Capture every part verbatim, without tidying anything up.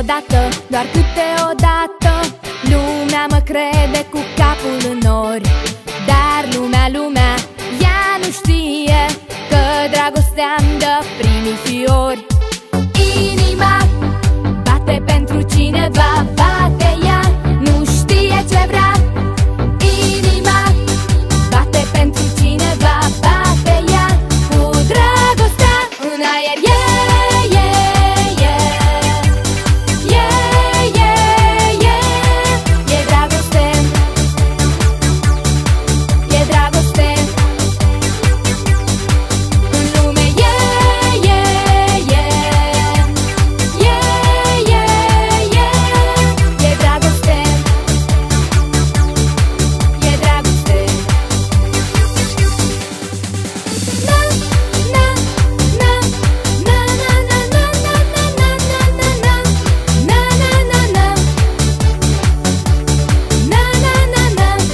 Câteodată, doar câteodată, lumea mă crede cu capul în nori. Dar lumea, lumea, ea nu știe că dragostea-mi dă primii fiori. Inima bate pentru cineva, bate ea, nu știe ce vrea. Inima bate pentru cineva, bate ea, cu dragostea în aer. Yeah, yeah, yeah, yeah, yeah, yeah. E dragoste, e dragoste în lume. Yeah, yeah, yeah, yeah, yeah, yeah. E dragoste, e dragoste. Na, na, na, na, na, na, na, na, na, na, na, na, na, na, na, na, na, na, na.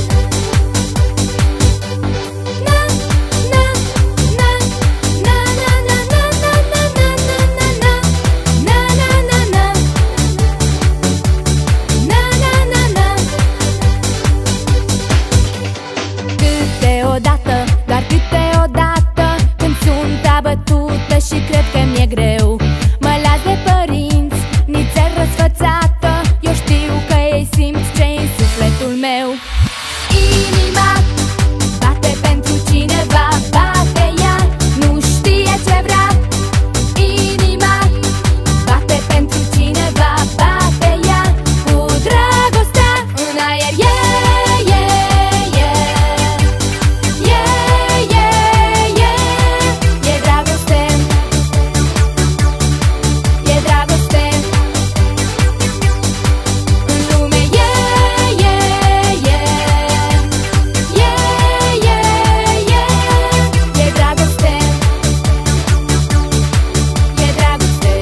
Câteodată, doar câteodată, când sunt abătută și cred că mi-e greu, mă las de părinți, nițel răsfățată. Eu știu că ei simt ce-i în sufletul meu. Inima bate pentru cineva, bate ea, nu știe ce vrea. Inima bate pentru cineva, bate ea, cu dragostea în aer. Yeah, yeah, yeah, yeah, yeah, yeah. E dragoste, e dragoste în lume. Yeah, yeah, yeah, yeah, yeah, yeah. E dragoste, e dragoste.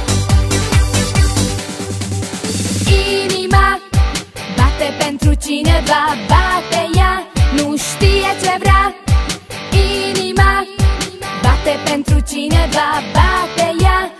Inima bate pentru cineva, bate ea, nu știe ce vrea. Inima bate pentru cineva, bate ea,